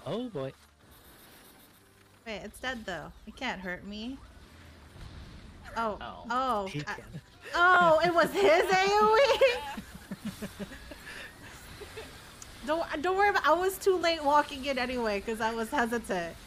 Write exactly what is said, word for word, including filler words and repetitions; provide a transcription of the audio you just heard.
Oh boy. Wait, it's dead though. It can't hurt me. Oh, Oh. oh, He I- can. oh! It was his AoE. Don't don't worry about. I was too late walking in anyway because I was hesitant.